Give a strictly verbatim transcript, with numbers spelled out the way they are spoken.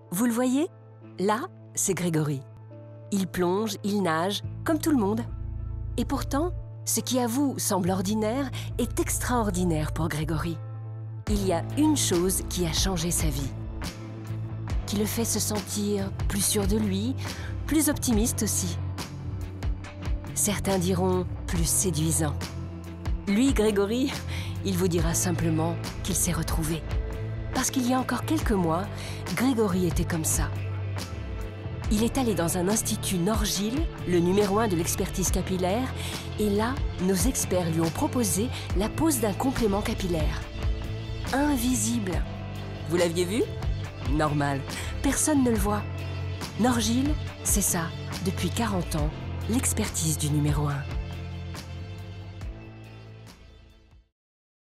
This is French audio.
Vous le voyez? Là, c'est Grégory. Il plonge, il nage, comme tout le monde. Et pourtant, ce qui à vous semble ordinaire est extraordinaire pour Grégory. Il y a une chose qui a changé sa vie, qui le fait se sentir plus sûr de lui, plus optimiste aussi. Certains diront plus séduisant. Lui, Grégory, il vous dira simplement qu'il s'est retrouvé. Parce qu'il y a encore quelques mois, Grégory était comme ça. Il est allé dans un institut Norgil, le numéro un de l'expertise capillaire, et là, nos experts lui ont proposé la pose d'un complément capillaire. Invisible. Vous l'aviez vu? Normal, personne ne le voit. Norgil, c'est ça, depuis quarante ans, l'expertise du numéro un.